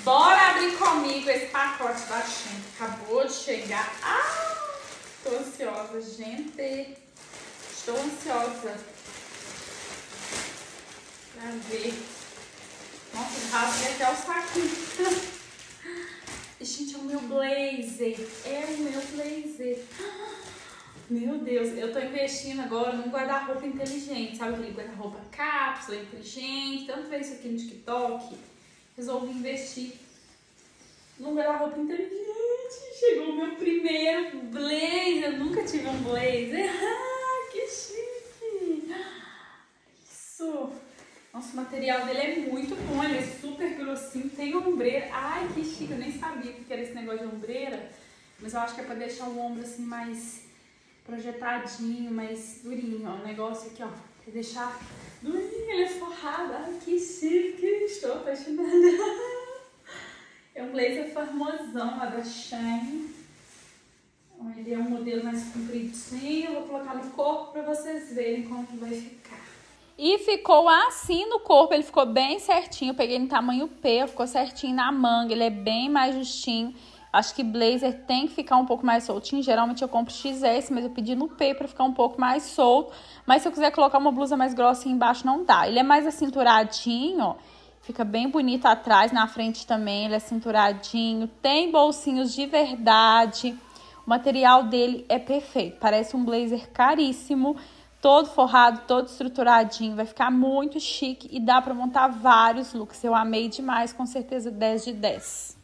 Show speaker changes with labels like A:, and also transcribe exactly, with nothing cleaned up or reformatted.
A: Bora abrir comigo esse pacote da Shein. Acabou de chegar. Ah, tô ansiosa, gente. Estou ansiosa pra ver. Nossa, rasguei até o saquinho. Gente, é o meu blazer. É o meu blazer. Meu Deus, eu tô investindo agora num guarda-roupa inteligente. Sabe aquele guarda-roupa cápsula inteligente? Tanto ver isso aqui no TikTok. Resolvi investir num guarda-roupa inteligente. Chegou o meu primeiro blazer. Eu nunca tive um blazer. Ah, que chique. Isso. Nossa, o material dele é muito bom. Ele é super grossinho. Tem ombreira. Ai, que chique. Eu nem sabia que era esse negócio de ombreira. Mas eu acho que é pra deixar o ombro assim mais projetadinho, mais durinho. Ó, o negócio aqui, ó. Pra deixar durinho. Ele é forrado. Ai, que chique. Estou apaixonada. É um blazer famosão lá da Shein. Ele é um modelo mais compridinho. Eu vou colocar no corpo pra vocês verem como que vai ficar. E ficou assim no corpo, ele ficou bem certinho. Eu peguei no tamanho P, ficou certinho na manga, ele é bem mais justinho. Acho que blazer tem que ficar um pouco mais soltinho. Geralmente eu compro X S, mas eu pedi no P pra ficar um pouco mais solto. Mas se eu quiser colocar uma blusa mais grossa embaixo, não dá. Ele é mais acinturadinho, ó. Fica bem bonito atrás, na frente também ele é cinturadinho. Tem bolsinhos de verdade. O material dele é perfeito, parece um blazer caríssimo. Todo forrado, todo estruturadinho, vai ficar muito chique e dá pra montar vários looks. Eu amei demais, com certeza dez de dez.